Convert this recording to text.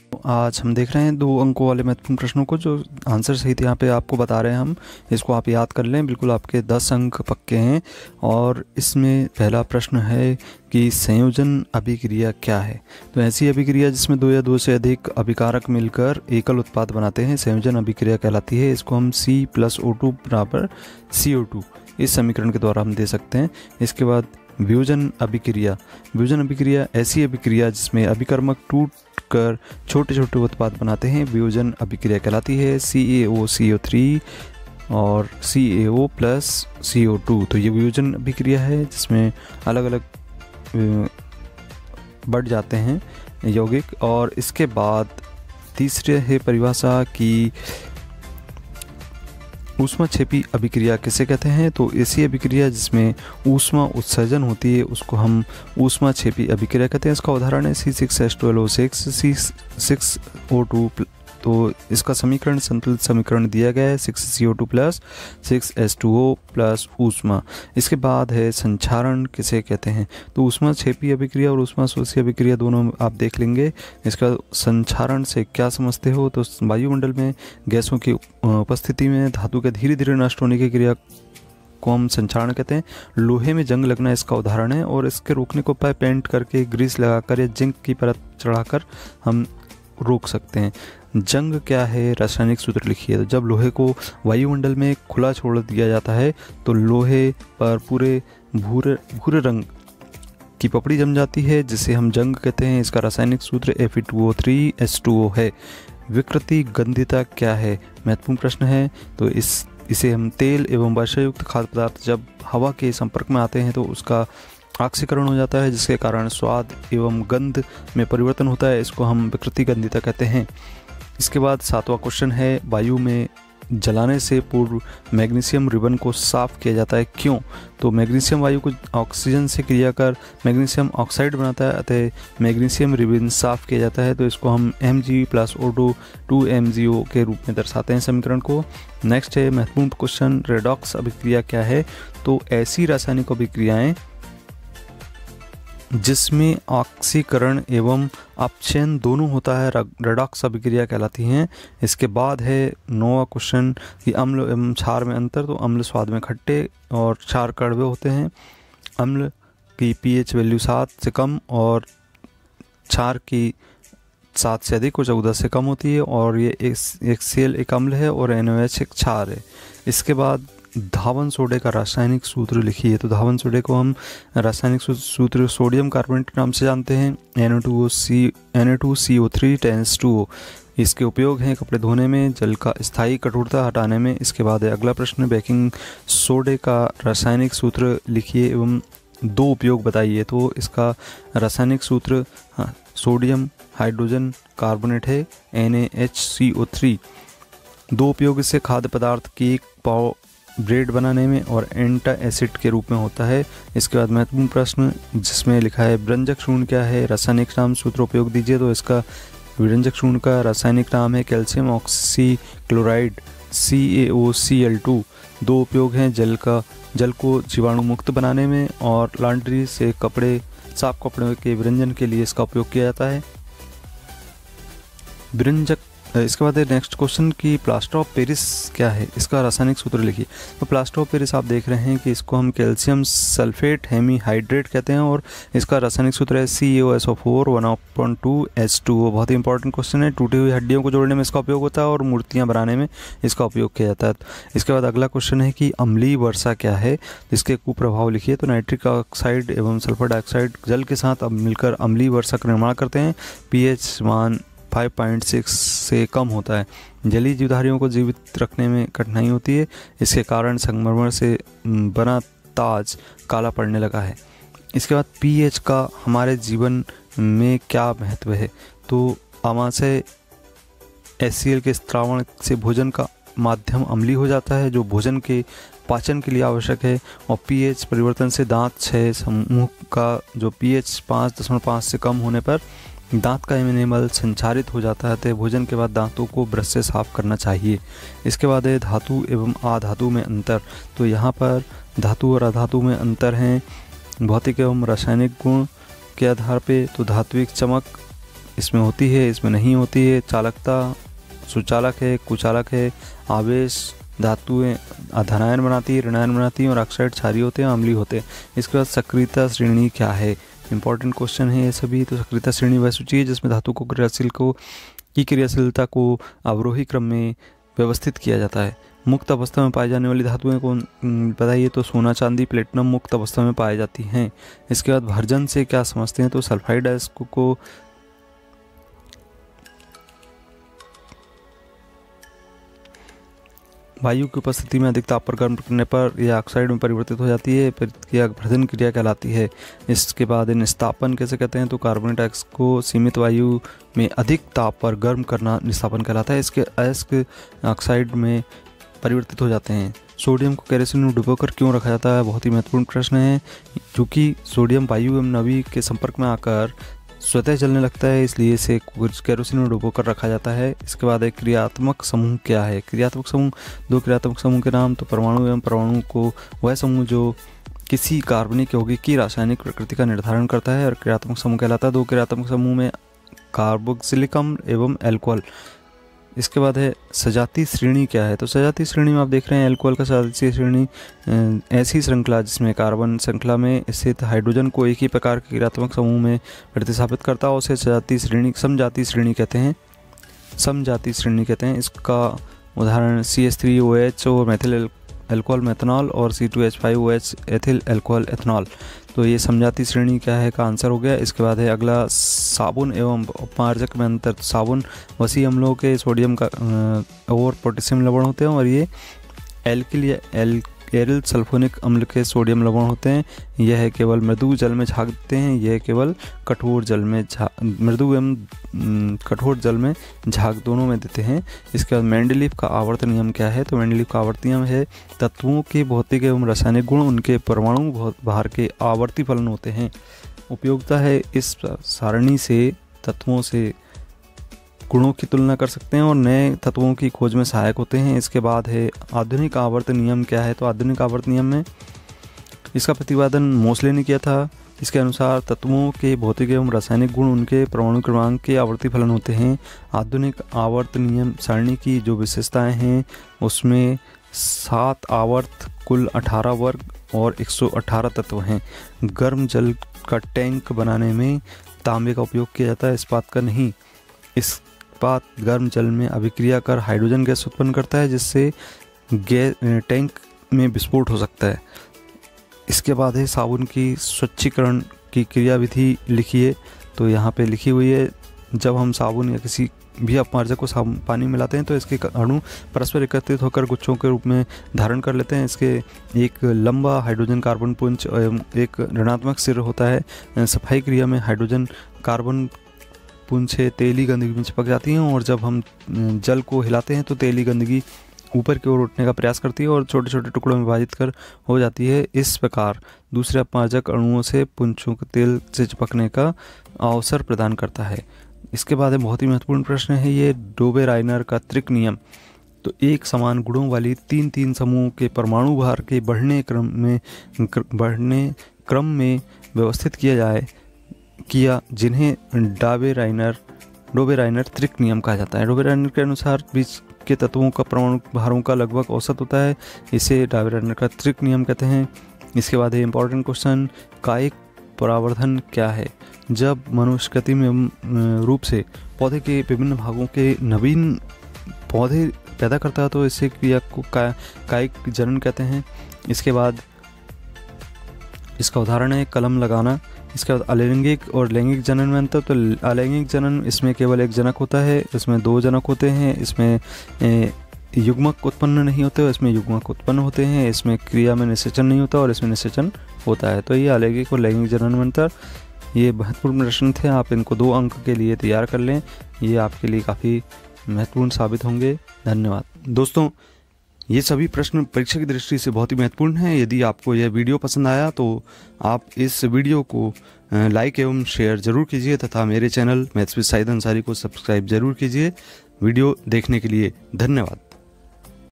आज हम देख रहे हैं 2 अंकों वाले महत्वपूर्ण प्रश्नों को, जो आंसर सहित यहाँ पे आपको बता रहे हैं हम। इसको आप याद कर लें, बिल्कुल आपके 10 अंक पक्के हैं। और इसमें पहला प्रश्न है कि संयोजन अभिक्रिया क्या है। तो ऐसी अभिक्रिया जिसमें 2 या 2 से अधिक अभिकारक मिलकर एकल उत्पाद बनाते हैं, संयोजन अभिक्रिया कहलाती है। इसको हम C+O2 बराबर CO2 इस समीकरण के द्वारा हम दे सकते हैं। इसके बाद वियोजन अभिक्रिया। वियोजन अभिक्रिया ऐसी अभिक्रिया जिसमें अभिकर्मक टूट कर छोटे छोटे उत्पाद बनाते हैं, वियोजन अभिक्रिया कहलाती है। CaO CO3 और CaO प्लस CO2, तो ये वियोजन अभिक्रिया है जिसमें अलग अलग बढ़ जाते हैं यौगिक। और इसके बाद तीसरे है परिभाषा की ऊष्माक्षेपी अभिक्रिया किसे कहते हैं। तो ऐसी अभिक्रिया जिसमें ऊष्मा उत्सर्जन होती है उसको हम ऊष्माक्षेपी अभिक्रिया कहते हैं। इसका उदाहरण है C6H12O6 C6O2। तो इसका समीकरण संतुलित समीकरण दिया गया है 6CO2 प्लस 6H2O प्लस ऊष्मा। इसके बाद है संक्षारण किसे कहते हैं। तो ऊष्माक्षेपी अभिक्रिया और ऊष्माशोषी अभिक्रिया दोनों आप देख लेंगे। इसका संक्षारण से क्या समझते हो, तो वायुमंडल में गैसों की उपस्थिति में धातु के धीरे धीरे नष्ट होने की क्रिया को हम संक्षारण कहते हैं। लोहे में जंग लगना इसका उदाहरण है, और इसके रोकने को उपाय पेंट करके, ग्रीस लगाकर या जिंक की परत चढ़ाकर हम रोक सकते हैं। जंग क्या है, रासायनिक सूत्र लिखिए। तो जब लोहे को वायुमंडल में खुला छोड़ दिया जाता है तो लोहे पर पूरे भूरे रंग की पपड़ी जम जाती है, जिसे हम जंग कहते हैं। इसका रासायनिक सूत्र Fe2O3H2O है। विकृति गंधिता क्या है, महत्वपूर्ण प्रश्न है। तो इसे हम तेल एवं वर्षायुक्त खाद्य पदार्थ जब हवा के संपर्क में आते हैं तो उसका ऑक्सीकरण हो जाता है, जिसके कारण स्वाद एवं गंध में परिवर्तन होता है। इसको हम विकृति गंधिता कहते हैं। इसके बाद 7वां क्वेश्चन है, वायु में जलाने से पूर्व मैग्नीशियम रिबन को साफ किया जाता है, क्यों। तो मैग्नीशियम वायु को ऑक्सीजन से क्रिया कर मैग्नीशियम ऑक्साइड बनाता है, अतः मैग्नीशियम रिबन साफ किया जाता है। तो इसको हम Mg+O2 2MgO के रूप में दर्शाते हैं समीकरण को। नेक्स्ट है महत्वपूर्ण क्वेश्चन, रेडॉक्स अभिक्रिया क्या है। तो ऐसी रासायनिक अभिक्रियाएं जिसमें ऑक्सीकरण एवं अपचयन दोनों होता है, रेडॉक्स अभिक्रिया कहलाती हैं। इसके बाद है 9वां क्वेश्चन कि अम्ल एवं क्षार में अंतर। तो अम्ल स्वाद में खट्टे और क्षार कड़वे होते हैं। अम्ल की pH वैल्यू 7 से कम और क्षार की 7 से अधिक और 14 से कम होती है। और ये HCl एक अम्ल है और NaOH एक क्षार है। इसके बाद धावन सोडे का रासायनिक सूत्र लिखिए। तो धावन सोडे को हम रासायनिक सूत्र सोडियम कार्बोनेट के नाम से जानते हैं, Na2CO3 10H2O। इसके उपयोग हैं कपड़े धोने में, जल का स्थायी कठोरता हटाने में। इसके बाद अगला प्रश्न, बेकिंग सोडे का रासायनिक सूत्र लिखिए एवं 2 उपयोग बताइए। तो इसका रासायनिक सूत्र सोडियम हाइड्रोजन कार्बोनेट है, NaHCO3। 2 उपयोग इससे खाद्य पदार्थ की पाव ब्रेड बनाने में और एंटा एसिड के रूप में होता है। इसके बाद महत्वपूर्ण प्रश्न जिसमें लिखा है व्यंजक चूर्ण क्या है, रासायनिक नाम सूत्र उपयोग दीजिए। तो इसका व्यंजक चूर्ण का रासायनिक नाम है कैल्शियम ऑक्सीक्लोराइड CaOCl2। 2 उपयोग हैं जल को जीवाणु मुक्त बनाने में, और लॉन्ड्री से साफ कपड़े के विरंजन के लिए इसका उपयोग किया जाता है। विरंजक। इसके बाद नेक्स्ट क्वेश्चन की प्लास्टर ऑफ पेरिस क्या है, इसका रासायनिक सूत्र लिखिए। तो प्लास्टर ऑफ पेरिस आप देख रहे हैं कि इसको हम कैल्शियम सल्फेट हेमीहाइड्रेट कहते हैं, और इसका रासायनिक सूत्र है CaOSO4 1/2H2O। बहुत ही इंपॉर्टेंट क्वेश्चन है। टूटी हुई हड्डियों को जोड़ने में इसका उपयोग होता है और मूर्तियाँ बनाने में इसका उपयोग किया जाता है। इसके बाद अगला क्वेश्चन है कि अम्लीय वर्षा क्या है, इसके कुप्रभाव लिखिए। तो नाइट्रिक ऑक्साइड एवं सल्फर डाइऑक्साइड जल के साथ मिलकर अम्लीय वर्षा का निर्माण करते हैं। pH मान 5.6 से कम होता है। जलीय जीवधारियों को जीवित रखने में कठिनाई होती है। इसके कारण संगमरमर से बना ताज काला पड़ने लगा है। इसके बाद pH का हमारे जीवन में क्या महत्व है। तो आमाशय HCl के स्त्रावण से भोजन का माध्यम अम्लीय हो जाता है, जो भोजन के पाचन के लिए आवश्यक है। और pH परिवर्तन से दांत 6 समूह का जो pH 5.5 से कम होने पर दांत का एनिमल संचारित हो जाता है, तो भोजन के बाद दांतों को ब्रश से साफ करना चाहिए। इसके बाद है धातु एवं अधातु में अंतर। तो यहाँ पर धातु और अधातु में अंतर हैं भौतिक एवं रासायनिक गुण के आधार पे। तो धात्विक चमक इसमें होती है, इसमें नहीं होती है। चालकता, सुचालक है, कुचालक है। आवेश, धातुएं धनायन बनाती है, ऋणायन बनाती हैं, और ऑक्साइड क्षारीय होते हैं, अम्लीय होते हैं। इसके बाद सक्रियता श्रेणी क्या है, इंपॉर्टेंट क्वेश्चन है ये सभी। तो सक्रियता श्रेणी वह सूची है जिसमें धातु को क्रियाशीलता को अवरोही क्रम में व्यवस्थित किया जाता है। मुक्त अवस्था में पाई जाने वाली धातुएं को बताइए। तो सोना, चांदी, प्लेटिनम मुक्त अवस्था में पाई जाती हैं। इसके बाद भर्जन से क्या समझते हैं, तो सल्फाइड अयस्क को वायु की उपस्थिति में अधिक ताप पर गर्म करने पर यह ऑक्साइड में परिवर्तित हो जाती है। प्रतिक्रिया भर्जन क्रिया कहलाती है। इसके बाद निस्तापन कैसे कहते हैं, तो कार्बोनेट अयस्क को सीमित वायु में अधिक ताप पर गर्म करना निस्तापन कहलाता है। इसके अयस्क ऑक्साइड में परिवर्तित हो जाते हैं। सोडियम को केरोसिन में डुबोकर क्यों रखा जाता है, बहुत ही महत्वपूर्ण प्रश्न है। क्योंकि सोडियम वायु एवं नमी के संपर्क में आकर स्वतः जलने लगता है, इसलिए इसे केरोसिन में डुबोकर रखा जाता है। इसके बाद एक क्रियात्मक समूह क्या है। क्रियात्मक समूह, दो क्रियात्मक समूह के नाम, तो परमाणु एवं परमाणु को वह समूह जो किसी कार्बनिक यौगिक की रासायनिक प्रकृति का निर्धारण करता है और क्रियात्मक समूह कहलाता है। दो क्रियात्मक समूह में कार्बोक्सिलिक अम्ल एवं एल्कोहल। इसके बाद है सजातीय श्रेणी क्या है, तो सजातीय श्रेणी में आप देख रहे हैं एल्कोहल का सजातीय श्रेणी ऐसी श्रृंखला जिसमें कार्बन श्रृंखला में स्थित हाइड्रोजन को एक ही प्रकार के क्रियात्मक समूह में प्रतिस्थापित करता है, उसे सजातीय श्रेणी, समजातीय श्रेणी कहते हैं। समजातीय श्रेणी कहते हैं। इसका उदाहरण CH3OH और मेथिल अल्कोहल मेथनॉल और C2H5OH एथिल अल्कोहल एथनॉल। तो ये समजातीय श्रेणी क्या है का आंसर हो गया। इसके बाद है अगला साबुन एवं अपमार्जक में अंतर। साबुन वसी अम्लों के सोडियम का और पोटेशियम लवण होते हैं, और ये एल्किल या एरिल सल्फोनिक अम्ल के सोडियम लवण होते हैं। यह केवल मृदु जल में झागते हैं, यह केवल कठोर जल में मृदु एवं कठोर जल में झाग दोनों में देते हैं। इसके बाद मेंडलीव का आवर्त नियम क्या है, तो मेंडलीव का आवर्त नियम है तत्वों के भौतिक एवं रासायनिक गुण उनके परमाणु भार के आवर्ती फलन होते हैं। उपयोगिता है, इस सारणी से तत्वों से गुणों की तुलना कर सकते हैं और नए तत्वों की खोज में सहायक होते हैं। इसके बाद है आधुनिक आवर्त नियम क्या है, तो आधुनिक आवर्त नियम में इसका प्रतिपादन मोसले ने किया था। इसके अनुसार तत्वों के भौतिक एवं रासायनिक गुण उनके परमाणु क्रमांक के आवर्ती फलन होते हैं। आधुनिक आवर्त नियम सारणी की जो विशेषताएं हैं उसमें 7 आवर्त, कुल 18 वर्ग और 118 तत्व हैं। गर्म जल का टैंक बनाने में तांबे का उपयोग किया जाता है, इस्पात का नहीं। इस्पात गर्म जल में अभिक्रिया कर हाइड्रोजन गैस उत्पन्न करता है जिससे टैंक में विस्फोट हो सकता है। इसके बाद है साबुन की स्वच्छीकरण की क्रियाविधि लिखिए, तो यहाँ पे लिखी हुई है। जब हम साबुन या किसी भी अपमार्जक को पानी मिलाते हैं तो इसके अणु परस्पर एकत्रित होकर गुच्छों के रूप में धारण कर लेते हैं। इसके एक लंबा हाइड्रोजन कार्बन पुंज एवं एक ऋणात्मक सिर होता है। सफाई क्रिया में हाइड्रोजन कार्बन पुंज से तेली गंदगी में चिपक जाती हैं और जब हम जल को हिलाते हैं तो तेली गंदगी ऊपर की ओर उठने का प्रयास करती है और छोटे छोटे टुकड़ों में विभाजित कर हो जाती है। इस प्रकार दूसरे अपमार्जक अणुओं से पुंजों के तेल से चिपकने का अवसर प्रदान करता है। इसके बाद बहुत ही महत्वपूर्ण प्रश्न है ये डोबे-राइनर का त्रिक नियम। तो एक समान गुणों वाली 3-3 समूह के परमाणु भार के बढ़ने क्रम में व्यवस्थित किया जिन्हें डोबे-राइनर त्रिक नियम कहा जाता है। डोबे-राइनर के अनुसार बीच के तत्वों का परमाणु भारों का लगभग औसत होता है, इसे डोबे-राइनर का त्रिक नियम कहते हैं। इसके बाद है इंपॉर्टेंट क्वेश्चन, कायिक परावर्धन क्या है। जब मनुष्य कृत्रिम रूप से पौधे के विभिन्न भागों के नवीन पौधे पैदा करता है तो इसे क्रिया को कायिक जनन कहते हैं। इसके बाद इसका उदाहरण है कलम लगाना। इसके बाद अलैंगिक और लैंगिक जनन में अंतर। तो अलैंगिक जनन इसमें केवल एक जनक होता है, इसमें 2 जनक होते हैं, इसमें युग्मक उत्पन्न नहीं होते, इसमें युग्मक उत्पन्न होते हैं, इसमें क्रिया में निषेचन नहीं होता और इसमें निषेचन होता है। तो ये अलैंगिक और लैंगिक जनन में अंतर, ये महत्वपूर्ण प्रश्न थे। आप इनको 2 अंक के लिए तैयार कर लें, ये आपके लिए काफ़ी महत्वपूर्ण साबित होंगे। धन्यवाद दोस्तों। ये सभी प्रश्न परीक्षा की दृष्टि से बहुत ही महत्वपूर्ण हैं। यदि आपको यह वीडियो पसंद आया तो आप इस वीडियो को लाइक एवं शेयर जरूर कीजिए तथा मेरे channel maths with Shahid Ansari को सब्सक्राइब जरूर कीजिए। वीडियो देखने के लिए धन्यवाद।